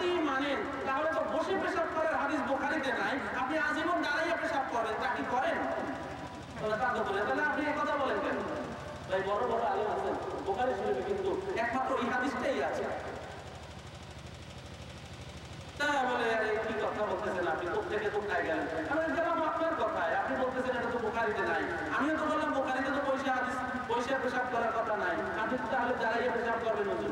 যদি মানেন তাহলে তো বসে পেশাব করার হাদিস বুখারীতে নাই, আপনি আজীবন দাঁড়িয়ে পেশাব করেন, তা কি করেন? তাহলে আপনি এই কথা বলেন কেন? ভাই বড় বড় আলেম আছেন, বুখারী শরীফে কিন্তু একমাত্র এই হাদিসটাই আছে। তা বলে আরে কি কথা বলতেছেন আপনি, কোথেকে কোথায় গেলেন? আমি গেলাম আপনার কথায়, আপনি বলতেছেন এটা তো বুখারীতে নাই। আমিও তো বললাম বুখারীতে তো পয়সা পেশাব করার কথা নাই, আপনি তাহলে দাঁড়িয়ে পেশাব করবেন হুজুর।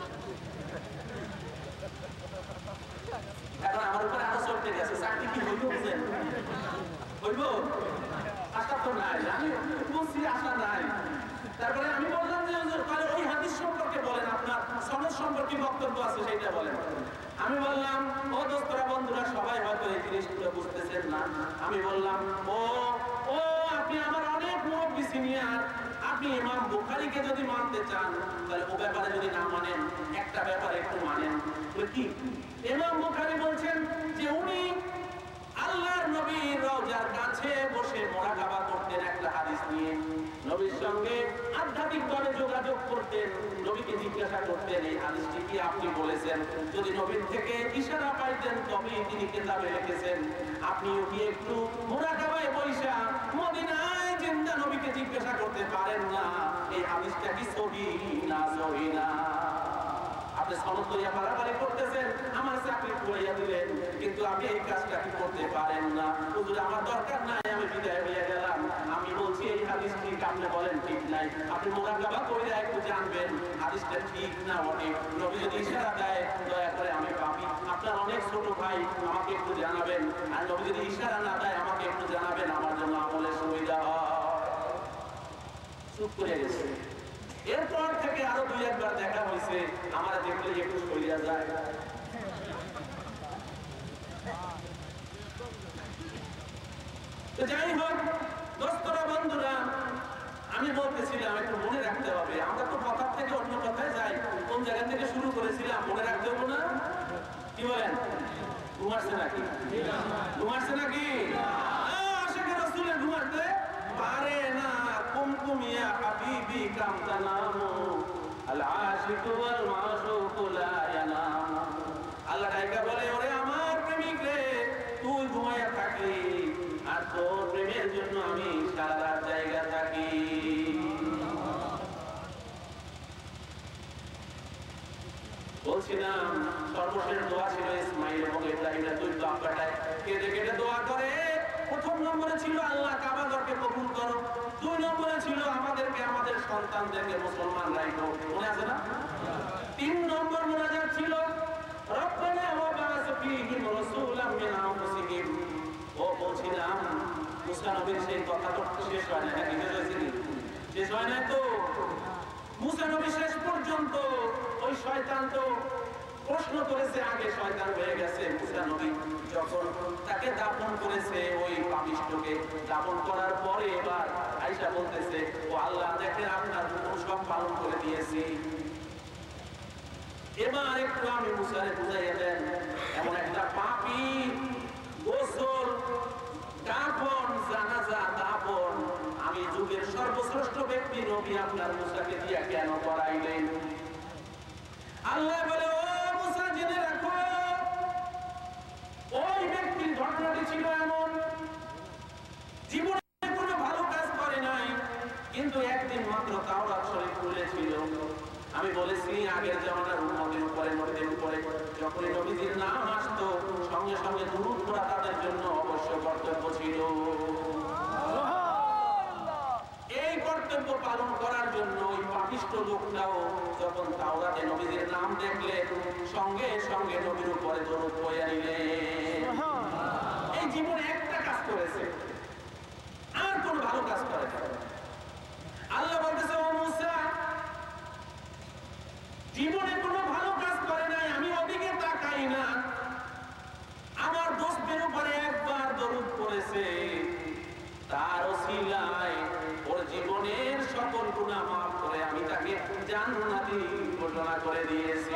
এখন আমার উপরে আরো চলতে গেছে, চাকরি কি হইব? বুঝেন হইব? আশা তো নাই, আমি বলছি আশা নাই। তারপরে আমি বললাম যে হুজুর তাহলে ওই হাদিস সম্পর্কে বলেন, আপনার সনদ সম্পর্কে বক্তব্য আছে সেটা বলেন। আমি বললাম ও দোস্তরা বন্ধুরা সবাই হয়তো এই জিনিসগুলো বুঝতেছেন না। আমি বললাম ও আপনি আমার অনেক মুরব্বি সিনিয়র, আপনি ইমাম বুখারীকে যদি মানতে চান তাহলে ও ব্যাপারে যদি না মানেন একটা ব্যাপারে একটু মানেন। কি? ইমাম বুখারী বলছেন যে উনি আল্লাহর নবীর রওজার কাছে বসে মুরাকাবা করতেন একটা হাদিস নিয়ে, নবীর সঙ্গে আধ্যাত্মিকভাবে যোগাযোগ করতেন, নবীকে জিজ্ঞাসা করতেন এই হাদিসটি কি আপনি বলেছেন, যদি নবীর থেকে ইশারা পাইতেন তবেই তিনি কিতাবে লিখেছেন। আপনিও কি একটু মুরাকাবায় বৈশা মদিনায় জিন্দা নবীকে জিজ্ঞাসা করতে পারেন না এই হাদিসটা কি সহিহ না সহিহ না? আপনি সনদ লইয়া বাড়াবাড়ি করতেছেন, আমার চাকরি করিয়া দিলেন, কিন্তু আমি এই কাজটা কি করতে পারেন না? হুজুর আমার দরকার নাই, আমি বিদায় হইয়া গেলাম। আমি বলছি এই হাদিস ঠিক, আপনি বলেন ঠিক নাই, আপনি মুরাকাবা কইরা একটু জানবেন হাদিসটা ঠিক না অনেক। নবী যদি ইশারা দেয় দয়া করে আমি পাপী, আপনার অনেক ছোট ভাই, আমাকে একটু জানাবেন। আর নবী যদি ইশারা না দেয় আমাকে একটু জানাবেন, আমার জন্য আমলের সুবিধা হয়। চুপ করে গেছে। এরপর থেকে আরো দুই একবার দেখা হয়েছে, আমার দেখলে একটু সরিয়া যায়। যাই হোক দোস্তরা বন্ধুরা, আমি বলতেছিলাম একটু মনে রাখতে হবে, আমরা তো কথা থেকে অন্য কথায় যাই, কোন জায়গা থেকে শুরু করেছিলাম মনে রাখতে হবে না? কি বলেন? ঘুমাচ্ছে নাকি? ঘুমাচ্ছে নাকি? আশিকে রাসূলের ঘুমাতে পারে না। কুমকুমিয়া হাবিবি কাম তানামু আল আশিক ওয়াল মাশুক লা ইয়ানাম। আল্লাহ ডাইকা বলে ওরে আমার প্রেমিক রে, তুই ঘুমায়া থাকি আর তোর প্রেমের জন্য আমি সারা রাত জায়গা থাকি। বলছিলাম সর্বশেষ দোয়া ছিল ইসমাঈল এবং ইব্রাহিমের দুই বাপ বেটায় কেঁদে কেটে দোয়া করে। প্রথম নম্বরে ছিল আল্লাহ কাবাঘরকে কবুল করো, দুই নম্বরে ছিল আমাদেরকে আমাদের সন্তানদেরকে মুসলমান রাখো, মনে আছে না? তিন নম্বর মুনাজাত ছিল রব্বানা ওয়া বা'আস ফীহিম রাসূলাম মিন আনফুসিহিম। ও বলছিলাম মুসা নবীর সেই কথা তো শেষ হয় না, নাকি শেষ হয় না? তো মুসা নবী শেষ পর্যন্ত ওই শয়তান তো প্রশ্ন করেছে, আগে শয়তান হয়ে গেছে। মুসা নবী যখন তাকে দাফন করেছে, ওই পাপিষ্ঠকে দাফন করার পরে এবার আয়েশা বলতেছে ও আল্লাহ দেখেন আপনার হুকুম সব পালন করে দিয়েছি, এবার একটু আমি মুসারে বুঝাইয়া দেন। এমন একটা পাপী গোসল দাফন জানাজা দাফন আমি যুগের সর্বশ্রেষ্ঠ ব্যক্তি নবী আপনার মুসাকে দিয়া কেন করাইলেন? আল্লাহ বলে ও মুসা জেনে রাখো, ওই ব্যক্তির ঘটনাটি ছিল এমন, জীবনে কোনো ভালো কাজ করে নাই, কিন্তু একদিন মাত্র তাওরাত শরীফ খুলেছিল। আমি বলেছি আগের জামানার উম্মতের উপরে নবীদের উপরে যখন নবীজির নাম আসতো সঙ্গে সঙ্গে দুরূদ পড়া তাদের জন্য অবশ্য কর্তব্য ছিল। এই কর্তব্য পালন করার জন্য ওই পাপিষ্ঠ লোকটাও যখন তাওরাতে নবীজির নাম দেখলে সঙ্গে সঙ্গে নবীর উপরে দরুদ পড়ে নিলেন। এই জীবনে একটা কাজ করেছে, আর কোন ভালো কাজ করে না। আল্লাহ বলতেছে ও মুসা জীবনে কোনো ভালো কাজ করে নাই, আমি ওদিকে তাকাই না, আমার দোস্তের উপরে একবার দরুদ পড়েছে, তার ওসিলায় ওর জীবনের সকল গুনাহ মাফ করে আমি তাকে জান্নাতি ঘোষণা করে দিয়েছি।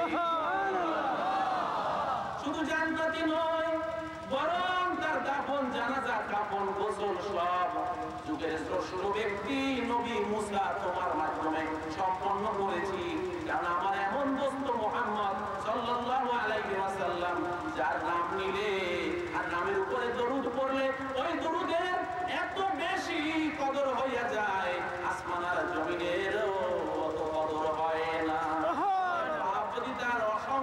শুধু জান্নাতি নয়, বরং তার দাফন জানাজা কাফন গোসল সব যুগের শ্রেষ্ঠ ব্যক্তি নবী মুসা তোমার মাধ্যমে সম্পন্ন করেছি। কারণ আমার এমন দোস্ত মুহাম্মদ সাল্লাল্লাহু আলাইহি ওয়াসাল্লাম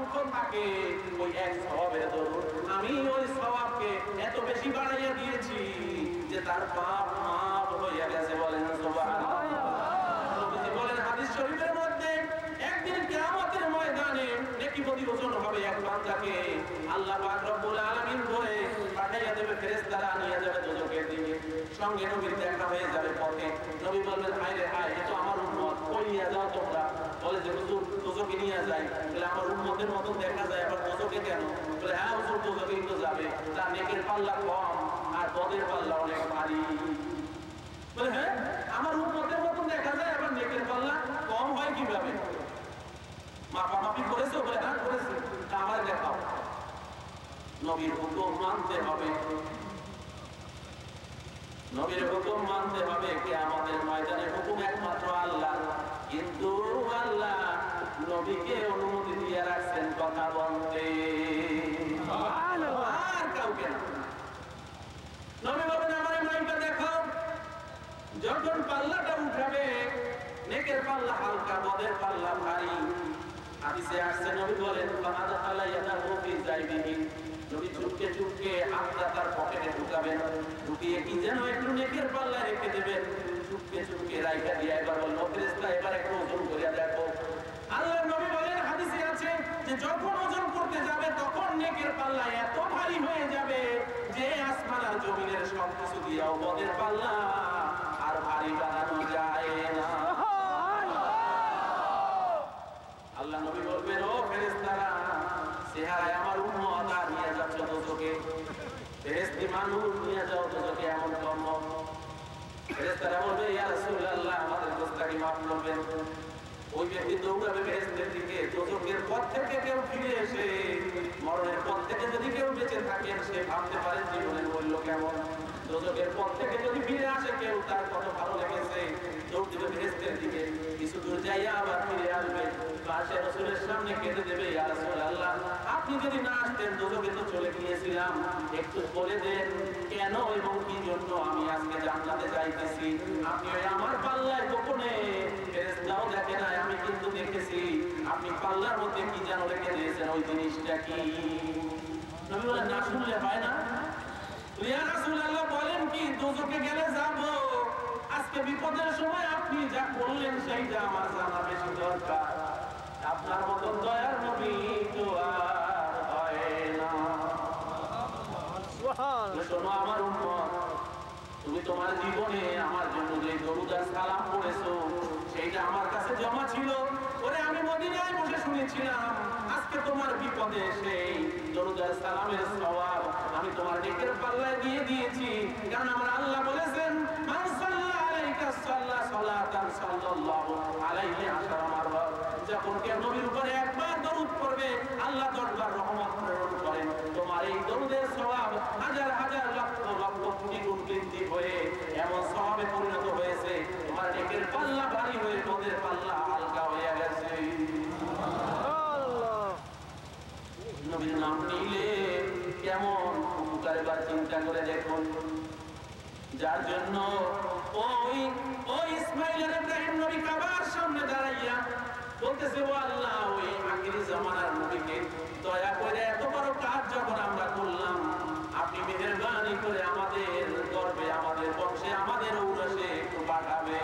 অসংখ্য থাকে ওই এক সওয়াবের দরুন আমি ওই সওয়াবকে এত বেশি বাড়াইয়া দিয়েছি যে তার পাপ মাফ হইয়া গেছে। বলেন সুবহানাল্লাহ। নবীজি বলেন হাদিস শরীফের মধ্যে একদিন কিয়ামতের ময়দানে নেকিপতি ওজন হবে এক বান্দাকে আল্লাহ পাক রব্বুল আলামিন করে পাঠাইয়া দেবে, ফেরেশতারা নিয়ে যাবে দোজখের দিকে। সঙ্গে নবীর দেখা হয়ে যাবে পথে। নবী বলবেন হায় রে হায়, এ তো আমার উম্মত, কই নিয়ে যাও তোমরা? বলে যে হুজুর দোজখে নিয়ে যাই। বলে আমার উম্মতের মতন দেখা যায়, আবার দোজখে কেন? বলে হ্যাঁ হুজুর দোজখেই তো যাবে, তার নেকের পাল্লা কম আর বদের পাল্লা অনেক ভারী। বলে হ্যাঁ আমার উম্মতের মতন দেখা যায়, আবার নেকের পাল্লা কম হয় কিভাবে? মাপামাপি করেছো? বলে হ্যাঁ করেছি। তা আমার দেখাও। নবীর হুকুম মানতে হবে, নবীর হুকুম মানতে হবে। কিয়ামতের ময়দানে হুকুম একমাত্র আল্লাহ, কিন্তু আল্লাহ নবীকে অনুমতি দিয়ে রাখছেন কথা বলতে, আর কাউকে না। নবী বলেন আমার মাইকটা দেখাও। যখন পাল্লাটা উঠাবে, নেকের পাল্লা হালকা, বদের পাল্লা ভারী। হাদিসে আসছে নবী বলেন ফাহাদা আলাইয়াদাহু ফি জাইবিহি, নবী চুপকে চুপকে হাতটা তার পকেটে ঢুকাবেন, ঢুকিয়ে কি যেন একটু নেকের পাল্লা রেখে দেবেন, চুপকে চুপকে রাইখা দিয়ে এবার বলল ফেরেশতা এবার একটু ওজন করিয়া দেখো। আল্লাহর নবী বলেন হাদিসে আছে যে যখন ওজন করতে যাবে তখন নেকের পাল্লা এত ভারী হয়ে যাবে যে আসমান আর জমিনের সবকিছু দিয়েও বদের পাল্লা আর ভারী বানানো যায় না। আল্লাহ নবী বলবেন ও ফেরেশতারা, চেহারায় আমার উম্মত আর নিয়ে যাচ্ছ দোজখে, ফেরেশতি মানুষ নিয়ে যাও দোজখে, এমন কর্ম। ফেরেশতারা বলবে ইয়া রাসূলুল্লাহ আমাদের গোস্তাকি মাফ করবেন। ওই ব্যক্তি দৌড়াবে ফেরেশতাদের দিকে। দোজখের পথ থেকে কেউ ফিরে এসে, মরণের পথ থেকে যদি কেউ বেঁচে থাকেন, সে ভাবতে পারে জীবনের মূল্য কেমন। দোজখের পথ থেকে যদি ফিরে আসে কেউ, তার কত ভালো লেগেছে, দৌড় দিবে ফেরেশতাদের দিকে। কিছু দূর যাইয়া আবার ফিরে আসবে, পাশে রাসূলের সামনে কেঁদে দেবে ইয়া রাসূলুল্লাহ আপনি যদি না আসতেন দোজখে তো চলে গিয়েছিলাম, একটু বলে দেন কেন এবং কি জন্য আমি আজকে জান্নাতে যাইতেছি। আপনি ওই আমার পাল্লায় গোপনে, ফেরেশতাও দেখে নাই, আমি কিন্তু দেখেছি, আপনি পাল্লার মধ্যে কি যেন রেখে দিয়েছেন, ওই জিনিসটা কি? নবী বলেন না শুনলে হয় না। ইয়া রাসূলুল্লাহ বলেন কি? দোজখে গেলে যাব, আজকে বিপদের সময় আপনি যা করলেন সেইটা আমার জানা বেশি দরকার। আপনার মতন দয়ার নবী তো আর হয় না। শোনো আমার উম্মত, তুমি তোমার জীবনে আমার জন্য যে দরুদ আর সালাম পড়েছো সেইটা আমার কাছে জমা ছিল। ওরে আমি মদিনায় বসে শুনেছিলাম, আজকে তোমার বিপদে সেই দরুদ আর সালামের সওয়াব আমি তোমার নেকের পাল্লায় দিয়ে দিয়েছি। কারণ আমার আল্লাহ বলেছেন মান সাল্লা আলাইকা সাল্লা সালাতান সাল্লাল্লাহু আলাইহি আশারা মাররাত, যখন কেউ নবীর উপরে একবার দরুদ পড়বে আল্লাহ 10 বার রহমত প্রেরণ করেন। তোমার এই দরুদের সওয়াব হাজার হাজার লক্ষ লক্ষ কোটি গুণ বৃদ্ধি হয়ে এমন সওয়াবে পরিণত হয়েছে, তোমার নেকের পাল্লা ভারী হয়ে বদের পাল্লা হালকা হয়ে গেছে। নবীর নাম নিলে কেমন উপকার, এবার চিন্তা করে দেখুন। যার জন্য ওই ইসমাইল আর ইব্রাহিম নবী কাবার সামনে দাঁড়াইয়া বলতেছে ও আল্লাহ ওই আখিরি জামানার নবীকে দয়া করে এত বড় কাজ যখন আমরা করলাম, আপনি মেহেরবানি করে আমাদের গর্বে, আমাদের বংশে, আমাদের ঔরসে একটু পাঠাবে।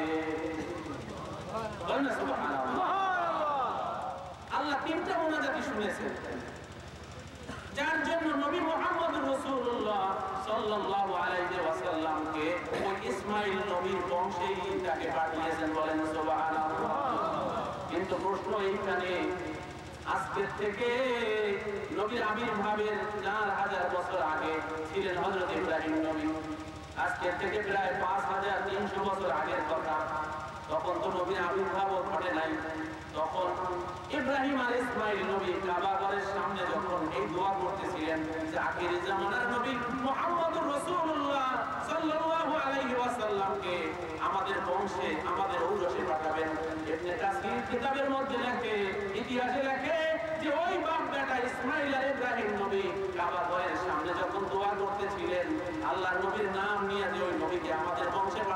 আল্লাহ তিনটা মোনাজাতি শুনেছেন, যার জন্য নবী মুহাম্মদ রাসূলুল্লাহ সাল্লাল্লাহু আলাইহি ওয়াসাল্লামকে ওই ইসমাইল নবীর বংশেই তাকে পাঠিয়েছেন। বলেন সুবহানাল্লাহ। কিন্তু প্রশ্ন এইখানে, আজকের থেকে নবীর আবির্ভাবের 4000 বছর আগে ছিলেন হযরত ইব্রাহিম নবী। আজকের থেকে প্রায় 5300 বছর আগের কথা। তখন তো নবীর আবির্ভাব ঘটে নাই। তখন ইব্রাহিম আর ইসমাইল নবী কাবা ঘরের সামনে যখন এই দোয়া করতেছিলেন যে আখিরি জামানার নবী মুহাম্মদুর রাসূলুল্লাহ সাল্লাল্লাহু আলাইহি ওয়াসাল্লামকে আমাদের বংশে, আমাদের ঔরসে পাঠাবেন। ইবনে কাসির কিতাবের মধ্যে লেখে, ইতিহাসে লেখে যে ওই বাপ বেটা ইসমাইল আর ইব্রাহিম নবী কাবা ঘরের সামনে যখন দোয়া করতেছিলেন, আল্লাহর নবীর নাম নিয়ে যে ওই নবীকে আমাদের বংশে